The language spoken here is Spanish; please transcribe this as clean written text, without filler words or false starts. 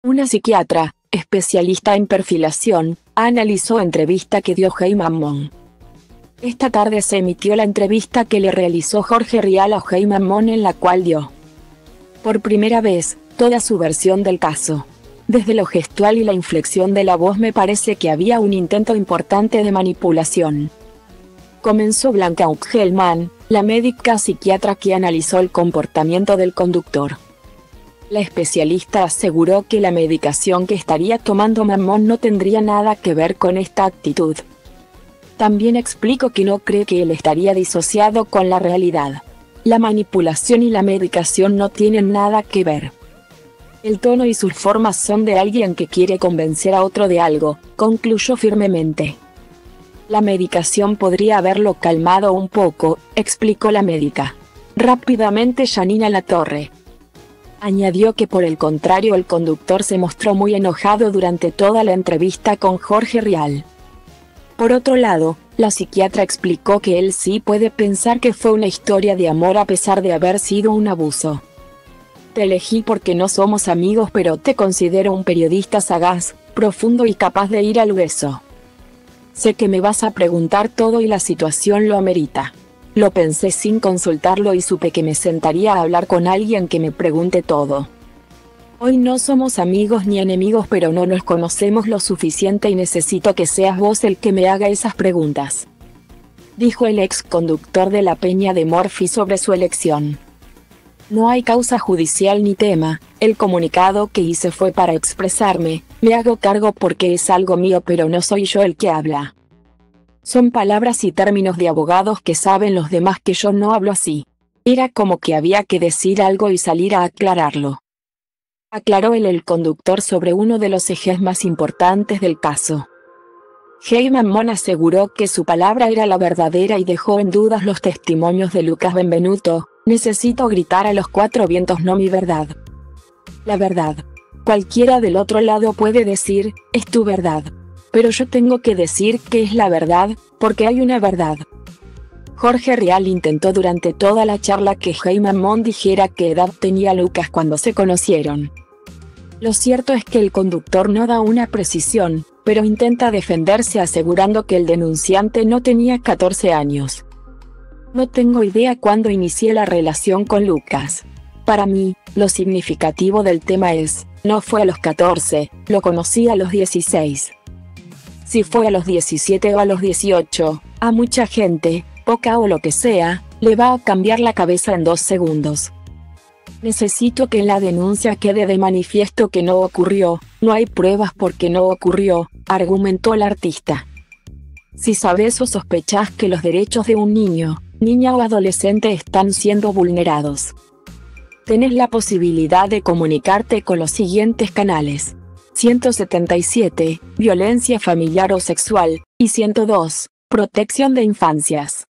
Una psiquiatra, especialista en perfilación, analizó entrevista que dio Hey Mammon. Esta tarde se emitió la entrevista que le realizó Jorge Rial a Hey Mammon, en la cual dio por primera vez toda su versión del caso. Desde lo gestual y la inflexión de la voz me parece que había un intento importante de manipulación. Comenzó Blanca Ugelman, la médica psiquiatra que analizó el comportamiento del conductor. La especialista aseguró que la medicación que estaría tomando Mammon no tendría nada que ver con esta actitud. También explicó que no cree que él estaría disociado con la realidad. La manipulación y la medicación no tienen nada que ver. El tono y sus formas son de alguien que quiere convencer a otro de algo, concluyó firmemente. La medicación podría haberlo calmado un poco, explicó la médica. Rápidamente Janina Latorre añadió que por el contrario el conductor se mostró muy enojado durante toda la entrevista con Jorge Rial. Por otro lado, la psiquiatra explicó que él sí puede pensar que fue una historia de amor a pesar de haber sido un abuso. Te elegí porque no somos amigos, pero te considero un periodista sagaz, profundo y capaz de ir al hueso. Sé que me vas a preguntar todo y la situación lo amerita. Lo pensé sin consultarlo y supe que me sentaría a hablar con alguien que me pregunte todo. Hoy no somos amigos ni enemigos, pero no nos conocemos lo suficiente y necesito que seas vos el que me haga esas preguntas, dijo el ex conductor de la Peña de Morphy sobre su elección. No hay causa judicial ni tema, el comunicado que hice fue para expresarme, me hago cargo porque es algo mío, pero no soy yo el que habla. Son palabras y términos de abogados que saben los demás que yo no hablo así. Era como que había que decir algo y salir a aclararlo, aclaró el conductor sobre uno de los ejes más importantes del caso. Hey Mammon aseguró que su palabra era la verdadera y dejó en dudas los testimonios de Lucas Benvenuto. Necesito gritar a los cuatro vientos, no mi verdad. La verdad. Cualquiera del otro lado puede decir, es tu verdad. Pero yo tengo que decir que es la verdad, porque hay una verdad. Jorge Rial intentó durante toda la charla que Hey Mammon dijera qué edad tenía Lucas cuando se conocieron. Lo cierto es que el conductor no da una precisión, pero intenta defenderse asegurando que el denunciante no tenía 14 años. No tengo idea cuándo inicié la relación con Lucas. Para mí, lo significativo del tema es, no fue a los 14, lo conocí a los 16. Si fue a los 17 o a los 18, a mucha gente, poca o lo que sea, le va a cambiar la cabeza en 2 segundos. Necesito que en la denuncia quede de manifiesto que no ocurrió, no hay pruebas porque no ocurrió, argumentó el artista. Si sabes o sospechás que los derechos de un niño, niña o adolescente están siendo vulnerados, tenés la posibilidad de comunicarte con los siguientes canales: 177, violencia familiar o sexual, y 102, protección de infancias.